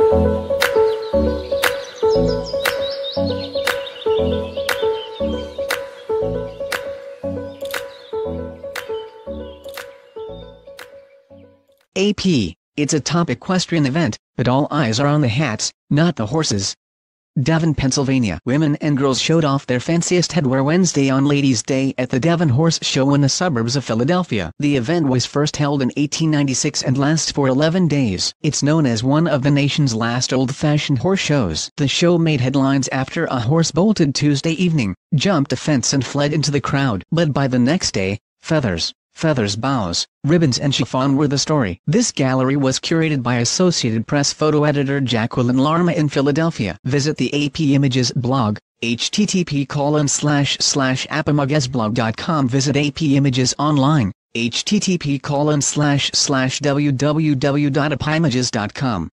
AP, it's a top equestrian event, but all eyes are on the hats, not the horses. Devon, Pennsylvania. Women and girls showed off their fanciest headwear Wednesday on Ladies' Day at the Devon Horse Show in the suburbs of Philadelphia. The event was first held in 1896 and lasts for 11 days. It's known as one of the nation's last old-fashioned horse shows. The show made headlines after a horse bolted Tuesday evening, jumped a fence and fled into the crowd. But by the next day, feathers, bows, ribbons and chiffon were the story. This gallery was curated by Associated Press photo editor Jacqueline Larma in Philadelphia. Visit the AP Images blog, http://apimagezblog.com. Visit AP Images online, http://www.apimages.com.